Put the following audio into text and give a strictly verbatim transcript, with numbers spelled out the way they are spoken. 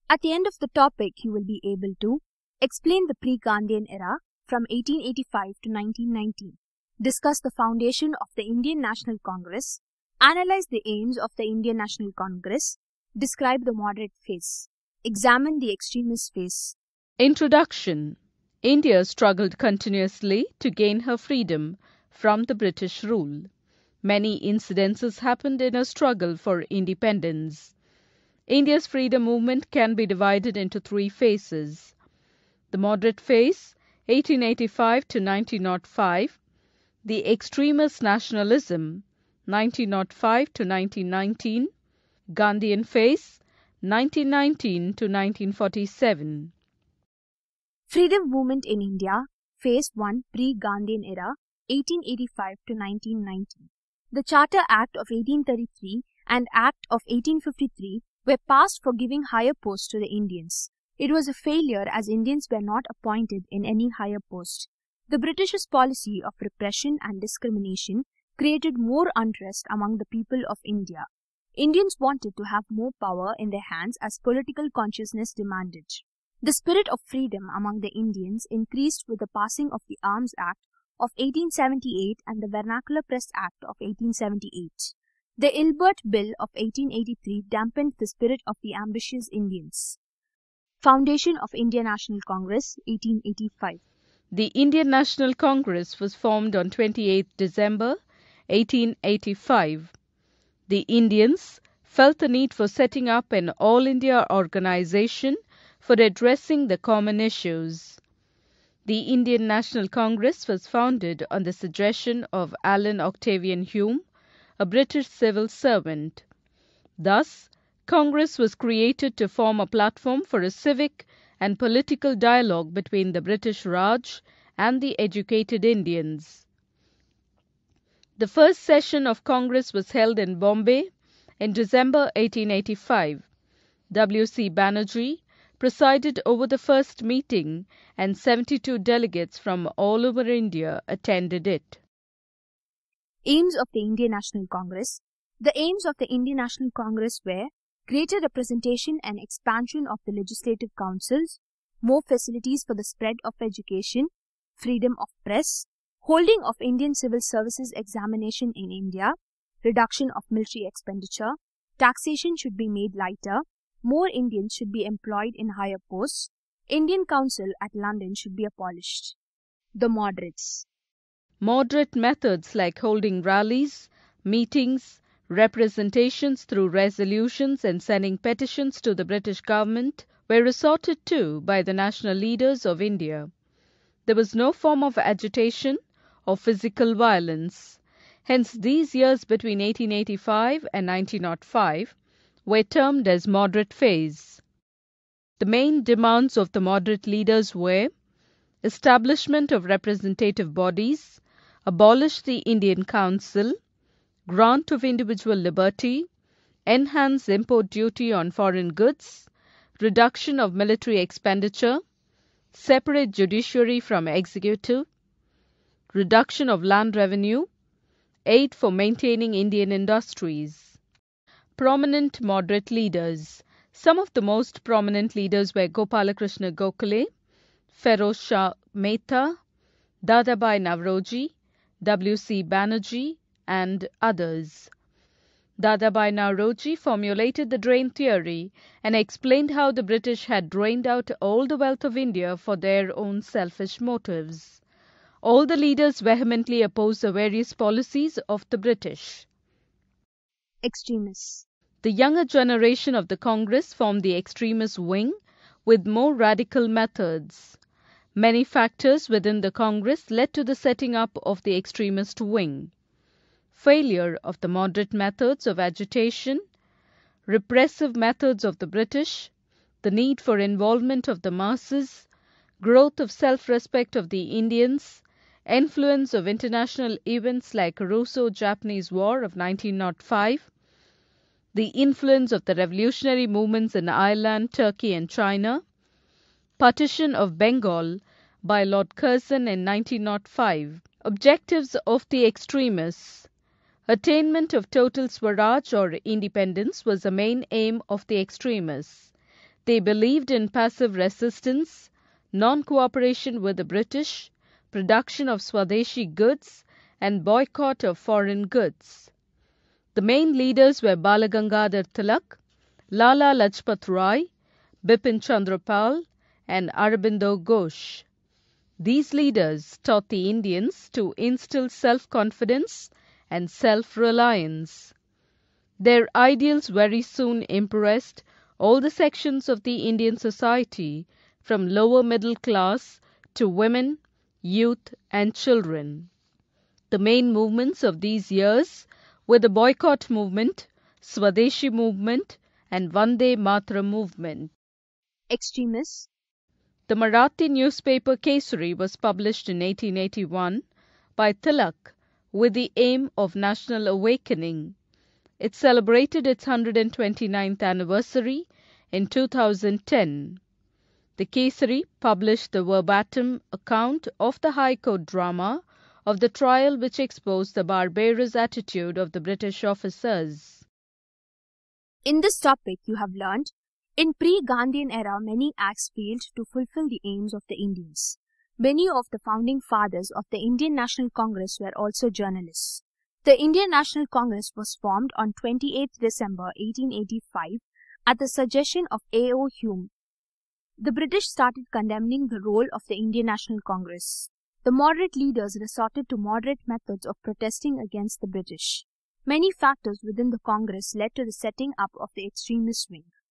At the end of the topic, you will be able to explain the pre-Gandhian era from eighteen eighty-five to nineteen nineteen, discuss the foundation of the Indian National Congress, analyze the aims of the Indian National Congress, describe the moderate phase, examine the extremist phase. Introduction. India struggled continuously to gain her freedom from the British rule. Many incidences happened in a struggle for independence. India's freedom movement can be divided into three phases. The moderate phase, eighteen eighty-five to nineteen oh five, the extremist nationalism, nineteen oh five to nineteen nineteen, Gandhian phase, nineteen nineteen to nineteen forty-seven. Freedom movement in India, phase one, pre-Gandhian era, eighteen eighty-five to nineteen ninety. The Charter Act of eighteen thirty-three and Act of eighteen fifty-three were passed for giving higher posts to the Indians. It was a failure as Indians were not appointed in any higher post. The British's policy of repression and discrimination created more unrest among the people of India. Indians wanted to have more power in their hands as political consciousness demanded. The spirit of freedom among the Indians increased with the passing of the Arms Act of eighteen seventy-eight and the Vernacular Press Act of eighteen seventy-eight. The Ilbert Bill of eighteen eighty-three dampened the spirit of the ambitious Indians. Foundation of Indian National Congress, eighteen eighty-five. The Indian National Congress was formed on twenty-eighth December eighteen eighty-five. The Indians felt the need for setting up an all-India organization for addressing the common issues. The Indian National Congress was founded on the suggestion of Alan Octavian Hume, a British civil servant. Thus, Congress was created to form a platform for a civic and political dialogue between the British Raj and the educated Indians. The first session of Congress was held in Bombay in December eighteen eighty-five. W C Banerjee presided over the first meeting and seventy-two delegates from all over India attended it. Aims of the Indian National Congress. The aims of the Indian National Congress were greater representation and expansion of the legislative councils, more facilities for the spread of education, freedom of press, holding of Indian civil services examination in India, reduction of military expenditure, taxation should be made lighter, more Indians should be employed in higher posts, Indian Council at London should be abolished. The moderates. Moderate methods like holding rallies, meetings, representations through resolutions and sending petitions to the British government were resorted to by the national leaders of India. There was no form of agitation or physical violence. Hence, these years between eighteen eighty-five and nineteen oh five were termed as moderate phase. The main demands of the moderate leaders were establishment of representative bodies, abolish the Indian Council, grant of individual liberty, enhance import duty on foreign goods, reduction of military expenditure, separate judiciary from executive, reduction of land revenue, aid for maintaining Indian industries. Prominent moderate leaders. Some of the most prominent leaders were Gopalakrishna Gokhale, Feroz Shah Mehta, Dadabhai Navroji, W C Banerjee, and others. Dadabhai Navroji formulated the drain theory and explained how the British had drained out all the wealth of India for their own selfish motives. All the leaders vehemently opposed the various policies of the British. Extremists. The younger generation of the Congress formed the extremist wing with more radical methods. Many factors within the Congress led to the setting up of the extremist wing. Failure of the moderate methods of agitation, repressive methods of the British, the need for involvement of the masses, growth of self-respect of the Indians, influence of international events like Russo-Japanese War of nineteen oh five, the influence of the revolutionary movements in Ireland, Turkey and China, partition of Bengal by Lord Curzon in nineteen oh five. Objectives of the extremists. Attainment of total Swaraj or independence was the main aim of the extremists. They believed in passive resistance, non-cooperation with the British, production of Swadeshi goods, and boycott of foreign goods. The main leaders were Balagangadhar Tilak, Lala Lajpat Rai, Bipin Chandra Pal, and Aurobindo Ghosh. These leaders taught the Indians to instill self-confidence and self-reliance. Their ideals very soon impressed all the sections of the Indian society, from lower middle class to women, youth, and children. The main movements of these years were the boycott movement, Swadeshi movement, and Vande Mataram movement. Extremists. The Marathi newspaper Kesari was published in eighteen eighty-one by Tilak with the aim of national awakening. It celebrated its one hundred twenty-ninth anniversary in two thousand ten. The Kesari published the verbatim account of the High Court drama of the trial which exposed the barbarous attitude of the British officers. In this topic, you have learnt, in pre-Gandhian era, many acts failed to fulfill the aims of the Indians. Many of the founding fathers of the Indian National Congress were also journalists. The Indian National Congress was formed on twenty-eighth December eighteen eighty-five at the suggestion of A O Hume. The British started condemning the role of the Indian National Congress. The moderate leaders resorted to moderate methods of protesting against the British. Many factors within the Congress led to the setting up of the extremist wing.